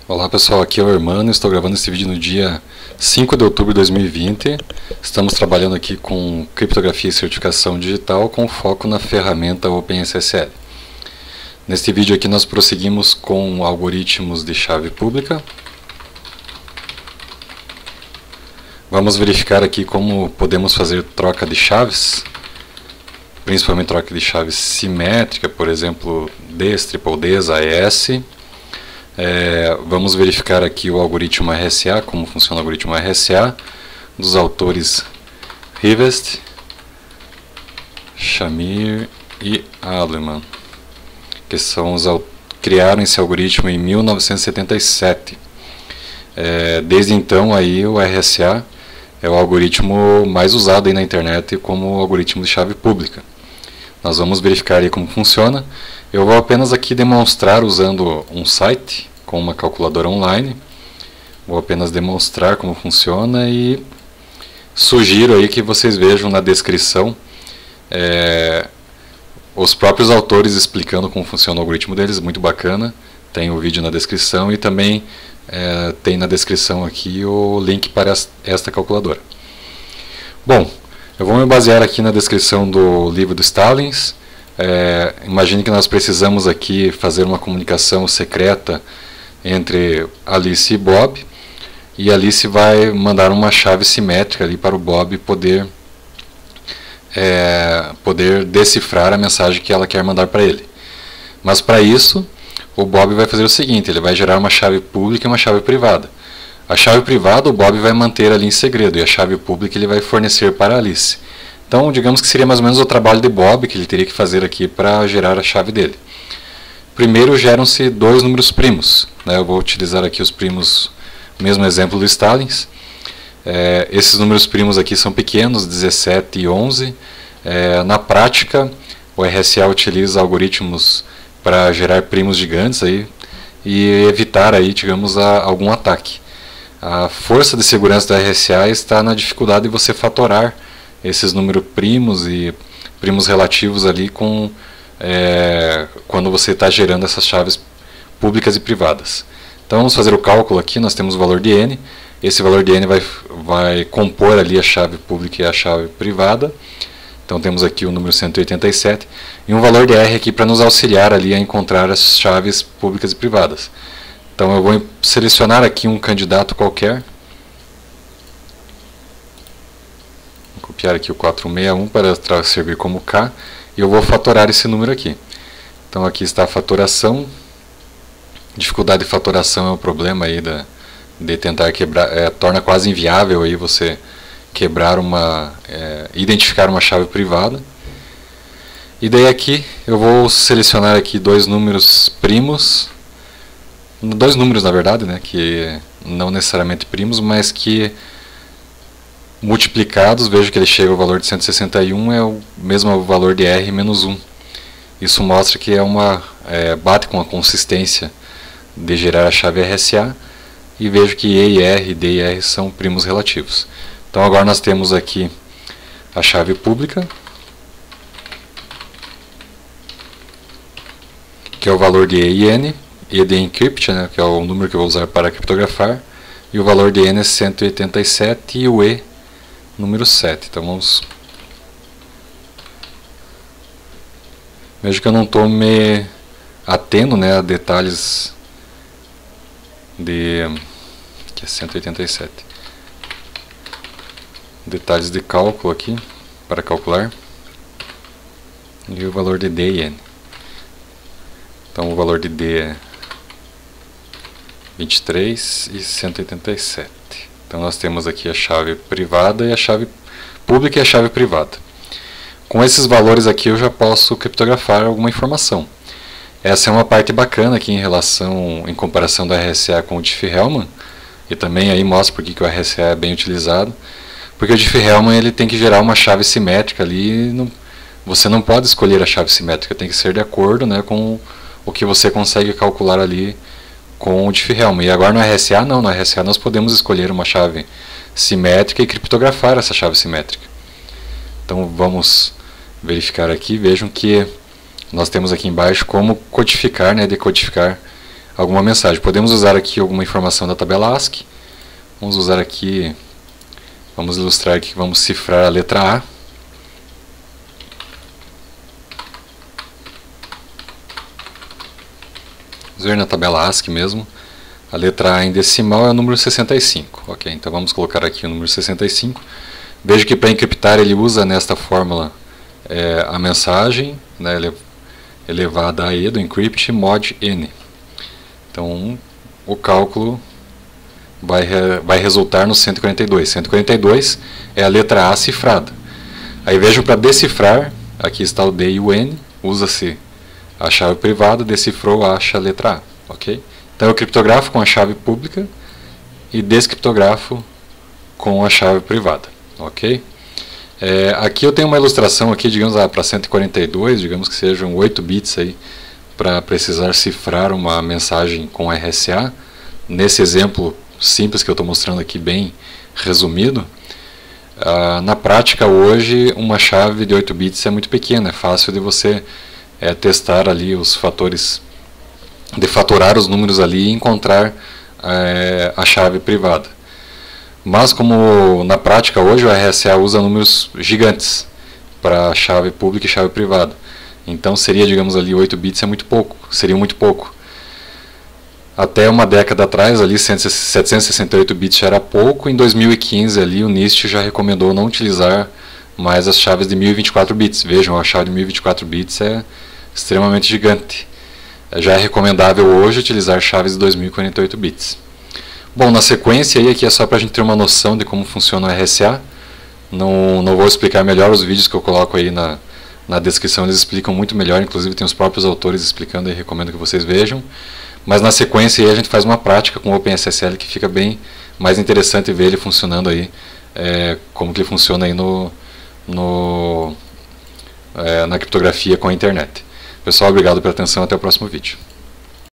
Olá pessoal, aqui é o Hermano, estou gravando esse vídeo no dia 5 de outubro de 2020. Estamos trabalhando aqui com criptografia e certificação digital com foco na ferramenta OpenSSL. Neste vídeo aqui nós prosseguimos com algoritmos de chave pública. Vamos verificar aqui como podemos fazer troca de chaves, principalmente troca de chaves simétrica, por exemplo, Ds, triple Ds, AES. Vamos verificar aqui o algoritmo RSA, como funciona o algoritmo RSA, dos autores Rivest, Shamir e Aleman, que criaram esse algoritmo em 1977. Desde então aí o RSA é o algoritmo mais usado aí na internet como algoritmo de chave pública. Nós vamos verificar aí como funciona. Eu vou apenas aqui demonstrar usando um site com uma calculadora online. Vou apenas demonstrar como funciona e sugiro aí que vocês vejam na descrição os próprios autores explicando como funciona o algoritmo deles, muito bacana. Tem o vídeo na descrição e também tem na descrição aqui o link para esta calculadora. Bom, eu vou me basear aqui na descrição do livro do Stallings. Imagine que nós precisamos aqui fazer uma comunicação secreta entre Alice e Bob, e Alice vai mandar uma chave simétrica ali para o Bob poder decifrar a mensagem que ela quer mandar para ele. Mas para isso, o Bob vai fazer o seguinte: ele vai gerar uma chave pública e uma chave privada. A chave privada o Bob vai manter ali em segredo, e a chave pública ele vai fornecer para Alice. Então, digamos que seria mais ou menos o trabalho de Bob que ele teria que fazer aqui para gerar a chave dele. Primeiro geram-se dois números primos, né? Eu vou utilizar aqui os primos, o mesmo exemplo do Stallings. Esses números primos aqui são pequenos, 17 e 11. Na prática, o RSA utiliza algoritmos para gerar primos gigantes aí, e evitar aí, digamos, algum ataque. A força de segurança da RSA está na dificuldade de você fatorar esses números primos e primos relativos ali quando você está gerando essas chaves públicas e privadas. Então vamos fazer o cálculo aqui. Nós temos o valor de n. Esse valor de n vai compor ali a chave pública e a chave privada. Então temos aqui o número 187 e um valor de r aqui para nos auxiliar ali a encontrar as chaves públicas e privadas. Então eu vou selecionar aqui um candidato qualquer. Vou copiar aqui o 461 para servir como K. E eu vou fatorar esse número aqui. Então aqui está a fatoração. Dificuldade de fatoração é o problema aí de tentar quebrar, torna quase inviável aí você quebrar identificar uma chave privada. E daí aqui eu vou selecionar aqui dois números primos, dois números na verdade, né, que não necessariamente primos, mas que multiplicados, vejo que ele chega ao valor de 161, é o mesmo valor de R menos 1. Isso mostra que bate com a consistência de gerar a chave RSA, e vejo que E e R, D e R são primos relativos. Então agora nós temos aqui a chave pública, que é o valor de E e N, E de encrypt, né, que é o número que eu vou usar para criptografar, e o valor de N é 187 e o E número 7. Então vamos... Vejo que eu não estou me atendo, né, a detalhes que é 187. Detalhes de cálculo aqui, para calcular. E o valor de D e N. Então o valor de D é 23 e 187. Então nós temos aqui a chave privada e a chave pública e a chave privada. Com esses valores aqui eu já posso criptografar alguma informação. Essa é uma parte bacana aqui em comparação do RSA com o Diffie-Hellman, e também aí mostra porque que o RSA é bem utilizado. Porque o Diffie-Hellman ele tem que gerar uma chave simétrica ali, você não pode escolher a chave simétrica, tem que ser de acordo, né, com o que você consegue calcular ali com o Diffie-Hellman. E agora no RSA não, no RSA nós podemos escolher uma chave simétrica e criptografar essa chave simétrica. Então vamos verificar aqui, vejam que nós temos aqui embaixo como codificar, né, decodificar alguma mensagem. Podemos usar aqui alguma informação da tabela ASCII. Vamos usar aqui, vamos ilustrar aqui, vamos cifrar a letra A. Vamos ver na tabela ASCII mesmo. A letra A em decimal é o número 65. Ok, então vamos colocar aqui o número 65. Veja que para encriptar ele usa nesta fórmula a mensagem, né, elevada a e do encrypt mod n. Então o cálculo vai resultar no 142. 142 é a letra A cifrada. Aí vejam, para decifrar, aqui está o D e o N, usa-se a chave privada, decifrou, acha a letra A. Ok? Então eu criptografo com a chave pública e descriptografo com a chave privada. Ok? Aqui eu tenho uma ilustração aqui, digamos, para 142, digamos que sejam 8 bits aí, para precisar cifrar uma mensagem com RSA. Nesse exemplo simples que eu estou mostrando aqui, bem resumido, na prática hoje uma chave de 8 bits é muito pequena, é fácil de você testar ali os fatores, de fatorar os números ali e encontrar a chave privada. Mas como na prática hoje o RSA usa números gigantes para chave pública e chave privada, então seria, digamos ali, 8 bits é muito pouco, seria muito pouco. Até uma década atrás, ali 768 bits já era pouco. Em 2015 ali o NIST já recomendou não utilizar mais as chaves de 1024 bits. Vejam, a chave de 1024 bits é extremamente gigante. Já é recomendável hoje utilizar chaves de 2048 bits. Bom, na sequência aí, aqui é só para a gente ter uma noção de como funciona o RSA. Não vou explicar melhor, os vídeos que eu coloco aí na descrição, eles explicam muito melhor, inclusive tem os próprios autores explicando e recomendo que vocês vejam. Mas na sequência aí a gente faz uma prática com o OpenSSL que fica bem mais interessante ver ele funcionando aí, como que ele funciona aí na criptografia com a internet. Pessoal, obrigado pela atenção, até o próximo vídeo.